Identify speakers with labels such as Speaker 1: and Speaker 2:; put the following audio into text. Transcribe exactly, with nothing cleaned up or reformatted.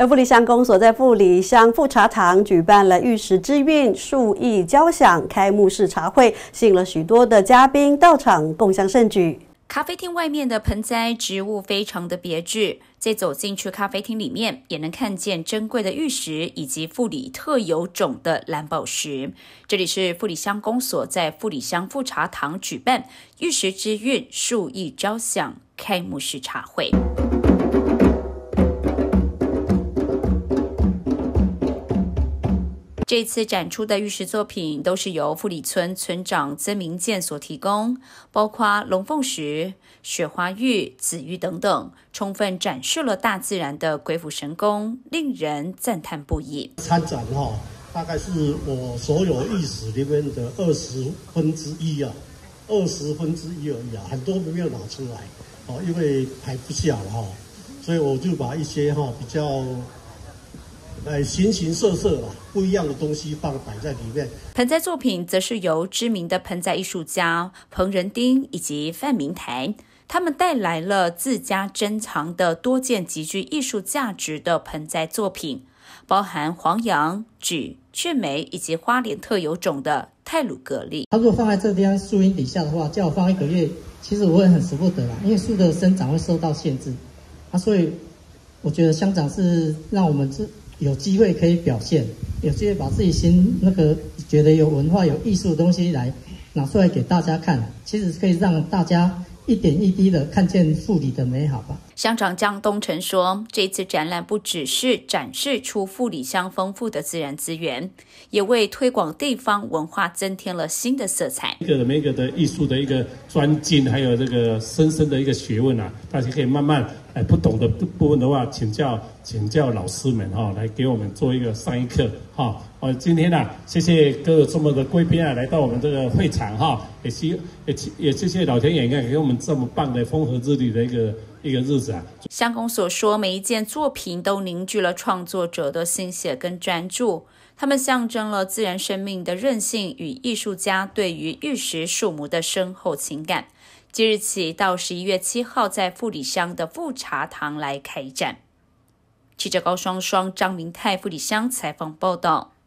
Speaker 1: 而富里乡公所在富里乡富茶堂举办了玉石之韵树艺交响开幕式茶会，吸引了许多的嘉宾到场共襄盛举。
Speaker 2: 咖啡厅外面的盆栽植物非常的别致，再走进去咖啡厅里面，也能看见珍贵的玉石以及富里特有种的蓝宝石。这里是富里乡公所在富里乡富茶堂举办玉石之韵树艺交响开幕式茶会。这次展出的玉石作品都是由富里村村长曾明健所提供，包括龙凤石、雪花玉、紫玉等等，充分展示了大自然的鬼斧神工，令人赞叹不已。
Speaker 3: 参展哈、哦，大概是我所有玉石里面的二十分之一啊，二十分之一而已啊，很多没有拿出来哦，因为排不下了哈、哦，所以我就把一些哈、哦、比较。呃，形形色色啦，不一样的东西放摆在里面。
Speaker 2: 盆栽作品则是由知名的盆栽艺术家彭仁丁以及范明台，他们带来了自家珍藏的多件极具艺术价值的盆栽作品，包含黄杨、榉、雀梅以及花莲特有种的太鲁格栎。
Speaker 4: 他如果放在这边树荫底下的话，叫我放一个月，其实我会很舍不得啦，因为树的生长会受到限制啊，所以我觉得乡长是让我们这。有机会可以表现，有机会把自己心那个觉得有文化、有艺术的东西来拿出来给大家看，其实可以让大家一点一滴的看见富里的美好吧。
Speaker 2: 乡长江东成说，这次展览不只是展示出富里乡丰富的自然资源，也为推广地方文化增添了新的色彩。
Speaker 5: 一个每一个的艺术的一个专精，还有这个深深的一个学问啊，大家可以慢慢哎不懂的部分的话，请教请教老师们哈、哦，来给我们做一个上一课哈。哦，今天啊，谢谢各位这么的贵宾啊，来到我们这个会场哈、哦，也希也也谢谢老天爷给我们这么棒的风和日丽的一个。一个日子啊，
Speaker 2: 乡公所说，每一件作品都凝聚了创作者的心血跟专注，它们象征了自然生命的韧性与艺术家对于玉石树木的深厚情感。即日起到十一月七号，在富里乡的富茶堂来开展。记者高双双、张明泰富里乡采访报道。